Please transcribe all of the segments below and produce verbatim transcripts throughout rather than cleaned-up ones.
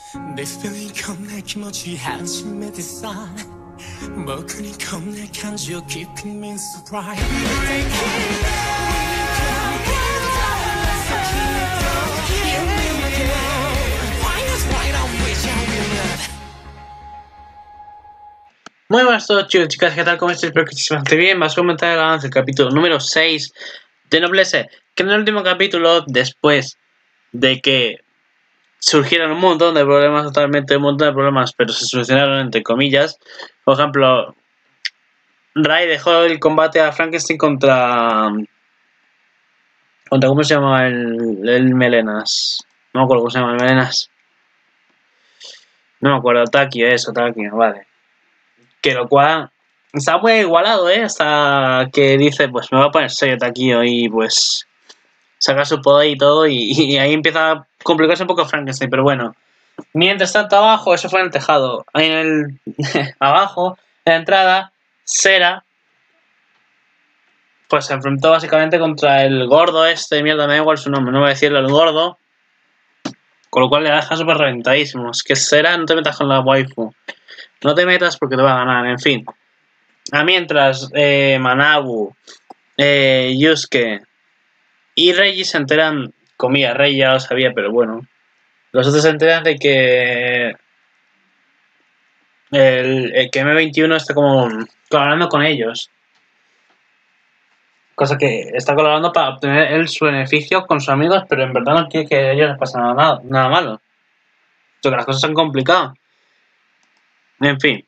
내 feeling 겁내 기모지 한심해 됐어 먹으니 겁내 간지어 깊은 민수 pride Muy buenas a todos chicos, chicas, ¿qué tal? ¿Cómo estáis? Espero que estéis bastante bien. Vamos a comentar el avance del capítulo número seis de Noblesse, que en el último capítulo, después de que surgieron un montón de problemas, totalmente un montón de problemas, pero se solucionaron entre comillas. Por ejemplo, Ray dejó el combate a Frankenstein contra... contra ¿cómo se llama el, el Melenas? No me acuerdo cómo se llama el Melenas. No me acuerdo, Takio, eso, Takio, vale. Que lo cual está muy igualado, ¿eh? Hasta que dice, pues me voy a poner serio Takio y pues saca su poder y todo y, y ahí empieza a complicarse un poco Frankenstein, pero bueno. Mientras tanto abajo, eso fue en el tejado. Ahí en el... abajo, en la entrada, Sera pues se enfrentó básicamente contra el gordo este, mierda, me da igual su nombre, no voy a decirlo, el gordo. Con lo cual le deja súper reventadísimo. Es que Sera, no te metas con la waifu. No te metas porque te va a ganar, en fin. A mientras, eh, Manabu, eh, Yusuke y Reiji se enteran, comía, Rey ya lo sabía, pero bueno. Los otros se enteran de que el, el que eme veintiuno está como colaborando con ellos. Cosa que está colaborando para obtener él su beneficio con sus amigos, pero en verdad no quiere que a ellos les pase nada, nada malo. Porque las cosas se han complicado. En fin.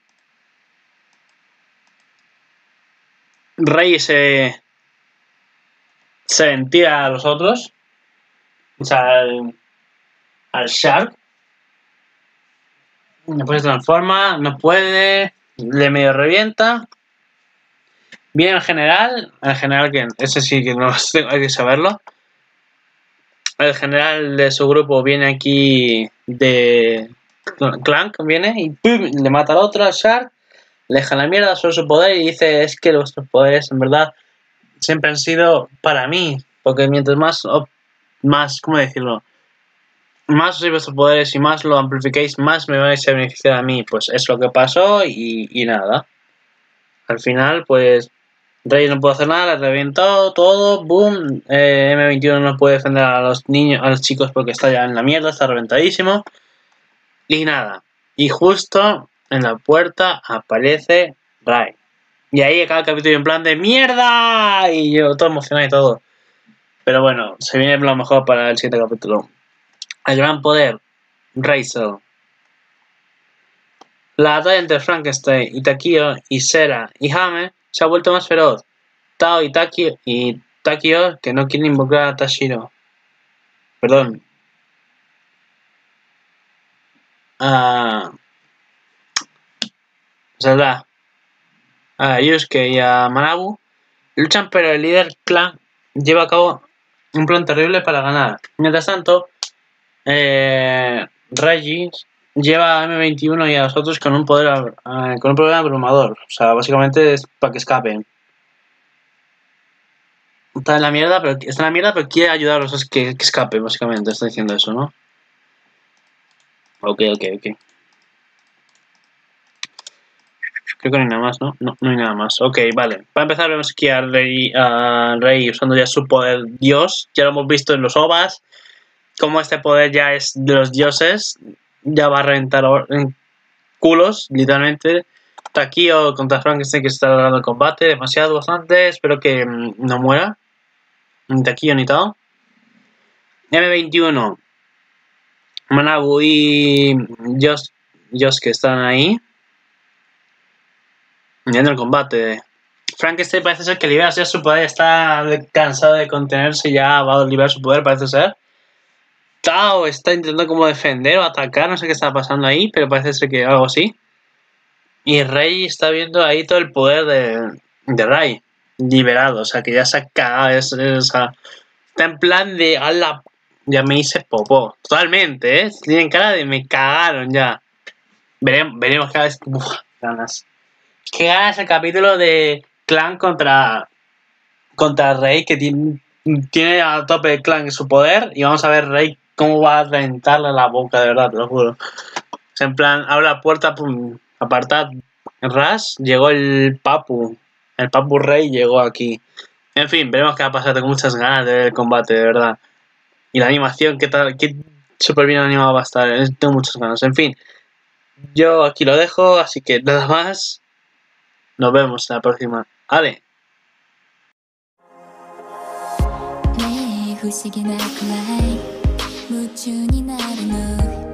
Rey se... se entira a los otros. O sea, al, al Shark. Después se transforma, no puede, le medio revienta. Viene el general, el general que ese sí que no hay que saberlo. El general de su grupo viene aquí de Clank, viene y ¡pum! Le mata al otro, al Shark, le deja la mierda sobre su poder y dice, es que vuestros poderes en verdad siempre han sido para mí, porque mientras más, más, ¿cómo decirlo? Más uséis vuestros poderes y más lo amplificáis, más me vais a beneficiar a mí. Pues es lo que pasó y, y nada. Al final, pues, Rey no puede hacer nada, le reventó todo, boom. Eh, eme veintiuno no puede defender a los niños, a los chicos porque está ya en la mierda, está reventadísimo. Y nada. Y justo en la puerta aparece Ray. Y ahí acaba el capítulo en plan de ¡mierda! Y yo todo emocionado y todo. Pero bueno, se viene lo mejor para el siguiente capítulo. El gran poder, Razel. La batalla entre Frankenstein y Takio y Sera y Hame se ha vuelto más feroz. Tao y Takio, y Takio que no quieren involucrar a Tashiro. Perdón. A... Zelda. A Yusuke y a Manabu luchan, pero el líder clan lleva a cabo un plan terrible para ganar. Mientras tanto, Eh, Reggie lleva a eme veintiuno y a los otros con un poder uh, con un problema abrumador. O sea, básicamente es para que escapen. Está en la mierda, pero está en la mierda, pero quiere ayudar a los que, que escapen, básicamente. Está diciendo eso, ¿no? Ok, ok, ok. Creo que no hay nada más, ¿no? No, no hay nada más. Ok, vale. Para empezar vemos aquí a Rey, a Rey usando ya su poder dios. Ya lo hemos visto en los ovas. Como este poder ya es de los dioses, ya va a reventar en culos, literalmente. Takio contra Frankenstein que se está alargando el combate, demasiado, bastante. Espero que mmm, no muera. Ni Takio ni Tao. eme veintiuno, Manabu y Jos, Jos que están ahí. Viendo el combate. Frankenstein parece ser que libera ya su poder, está cansado de contenerse, ya va a liberar su poder, parece ser. Tao está intentando como defender o atacar, no sé qué está pasando ahí, pero parece ser que algo así. Y Rey está viendo ahí todo el poder de, de Ray liberado, o sea que ya se ha cagado, es, es, o sea, está en plan de ala, ya me hice popó, totalmente, ¿eh? Tienen cara de me cagaron ya. Veremos, veremos cada vez, uf, ganas. Que ganas el capítulo de Clan contra contra Rey, que tiene, tiene a tope el Clan en su poder, y vamos a ver Rey cómo va a reventarle la boca, de verdad, te lo juro. sea, en plan, abre la puerta, pum, apartad. Ras, llegó el Papu. El Papu Rey llegó aquí. En fin, veremos qué va a pasar. Tengo muchas ganas de ver el combate, de verdad. Y la animación, qué tal, qué súper bien animado va a estar. Tengo muchas ganas. En fin, yo aquí lo dejo, así que nada más. Nos vemos en la próxima. ¡Ale! 不思議なくらい夢中になるの